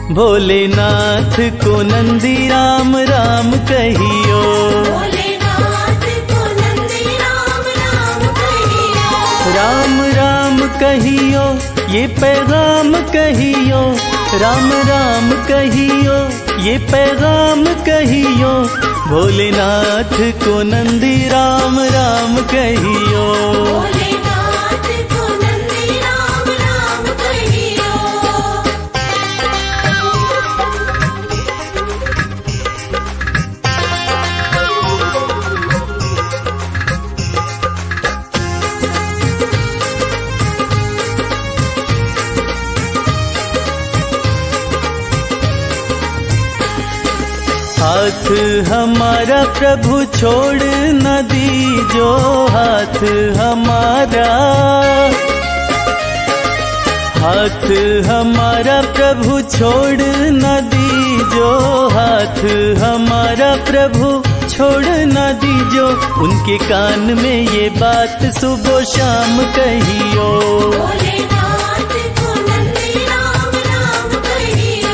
भोलेनाथ को नंदी राम राम कहियो। भोलेनाथ को नंदी राम राम कहियो। राम राम कहियो ये पैगाम कहियो, राम राम कहियो ये पैगाम कहियो। भोलेनाथ को नंदी राम राम कहियो। भोलेनाथ को नंदी राम राम कहियो। हाथ हमारा प्रभु छोड़ न दीजो, हाथ हमारा, हाथ हमारा प्रभु छोड़ न दीजो, हाथ हमारा प्रभु छोड़ न दीजो। उनके कान में ये बात सुबह शाम कहियो। भोलेनाथ को नंदी राम राम कहियो।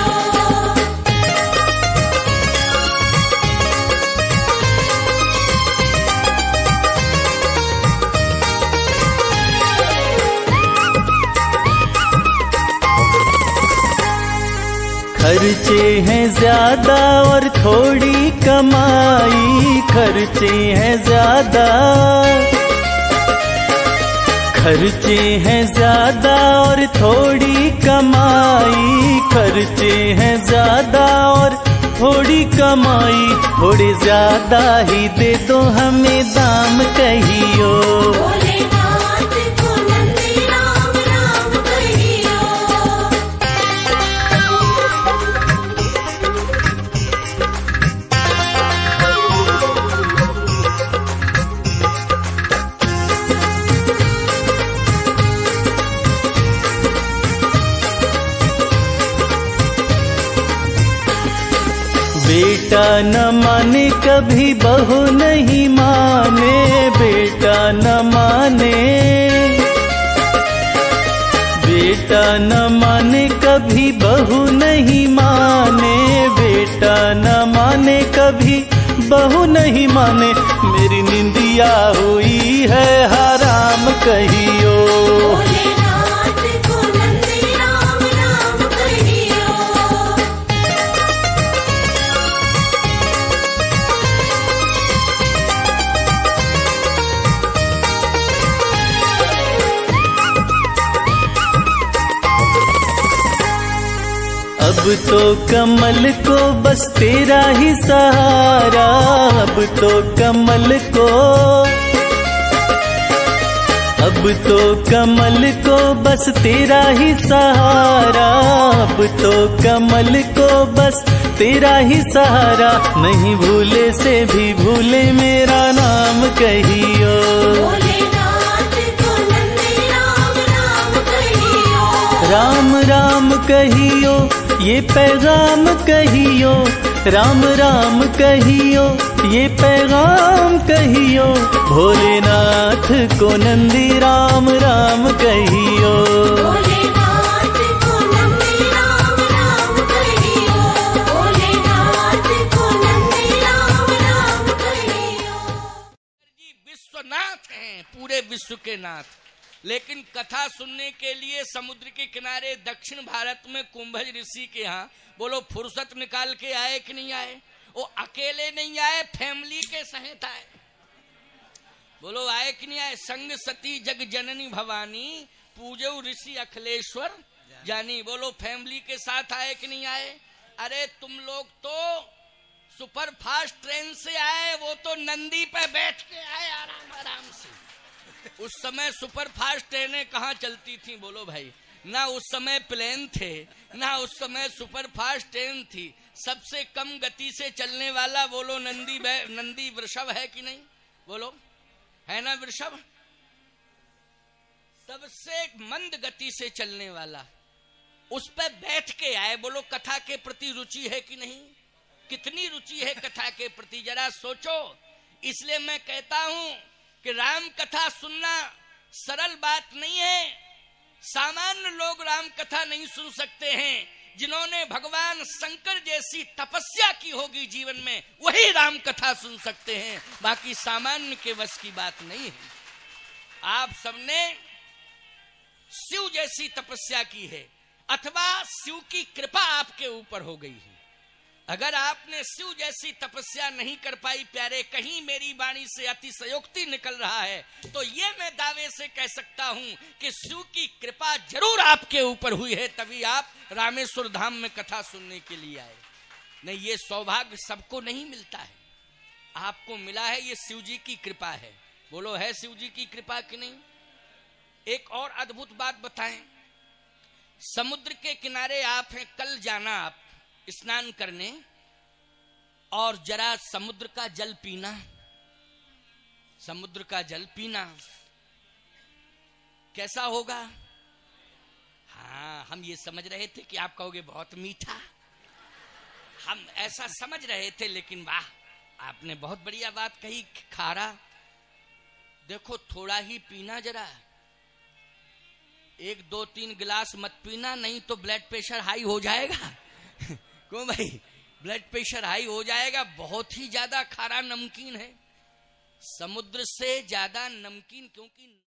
खर्चे हैं ज्यादा और थोड़ी कमाई, खर्चे हैं ज्यादा, खर्चे हैं ज्यादा और थोड़ी कमाई, खर्चे हैं ज्यादा और थोड़ी कमाई। थोड़े ज्यादा ही दे दो हमें दाम कहियो। भोलेनाथ को नंदी राम राम कहियो। बेटा न माने कभी बहू नहीं माने, बेटा न माने, बेटा न माने कभी बहू नहीं माने, बेटा न माने कभी बहू नहीं माने। मेरी निंदिया हुई है हराम कहियो। भोलेनाथ को नंदी राम राम कहियो। अब तो कमल को बस तेरा ही सहारा, अब तो कमल को, अब तो कमल को बस तेरा ही सहारा, अब तो कमल को बस तेरा ही सहारा। नहीं भूले से भी भूले मेरा नाम कहियो। भोलेनाथ को नंदी राम राम कहियो। राम राम कहियो ये पैगाम कहियो, राम राम कहियो ये पैगाम कहियो। भोलेनाथ को नंदी राम राम कहियो। भोलेनाथ को नंदी राम राम कहियो। भोलेनाथ को नंदी राम राम कहियो। जी विश्वनाथ हैं, पूरे विश्व के नाथ। लेकिन कथा सुनने के लिए समुद्र के किनारे दक्षिण भारत में कुंभज ऋषि के यहाँ बोलो फुर्सत निकाल के आए कि नहीं आए? वो अकेले नहीं आए, फैमिली के सहित आए। बोलो आए कि नहीं आए? संग सती जग जननी भवानी पूजो ऋषि अखिलेश्वर जानी। बोलो फैमिली के साथ आए कि नहीं आए? अरे तुम लोग तो सुपर फास्ट ट्रेन से आए, वो तो नंदी पे बैठ के आए आराम आराम से। उस समय सुपर फास्ट ट्रेनें कहाँ चलती थी? बोलो भाई, ना उस समय प्लेन थे, ना उस समय सुपर फास्ट ट्रेन थी। सबसे कम गति से चलने वाला बोलो नंदी वृषभ है कि नहीं? बोलो है ना वृषभ? सबसे मंद गति से चलने वाला, उस पर बैठ के आए। बोलो कथा के प्रति रुचि है कि नहीं? कितनी रुचि है कथा के प्रति, जरा सोचो। इसलिए मैं कहता हूं कि राम कथा सुनना सरल बात नहीं है। सामान्य लोग राम कथा नहीं सुन सकते हैं, जिन्होंने भगवान शंकर जैसी तपस्या की होगी जीवन में, वही राम कथा सुन सकते हैं, बाकी सामान्य के वश की बात नहीं है। आप सबने शिव जैसी तपस्या की है अथवा शिव की कृपा आपके ऊपर हो गई है। अगर आपने शिव जैसी तपस्या नहीं कर पाई प्यारे, कहीं मेरी वाणी से अतिशयोक्ति निकल रहा है, तो ये मैं दावे से कह सकता हूं कि शिव की कृपा जरूर आपके ऊपर हुई है, तभी आप रामेश्वर धाम में कथा सुनने के लिए आए। नहीं, ये सौभाग्य सबको नहीं मिलता है, आपको मिला है, ये शिव जी की कृपा है। बोलो, है शिव जी की कृपा कि नहीं? एक और अद्भुत बात बताएं, समुद्र के किनारे आप हैं, कल जाना आप स्नान करने और जरा समुद्र का जल पीना, समुद्र का जल पीना कैसा होगा? हाँ, हम ये समझ रहे थे कि आप कहोगे बहुत मीठा, हम ऐसा समझ रहे थे, लेकिन वाह, आपने बहुत बढ़िया बात कही, खारा। देखो, थोड़ा ही पीना, जरा 1 2 3 गिलास मत पीना, नहीं तो ब्लड प्रेशर हाई हो जाएगा। क्यों भाई? ब्लड प्रेशर हाई हो जाएगा, बहुत ही ज्यादा खारा नमकीन है, समुद्र से ज्यादा नमकीन, क्योंकि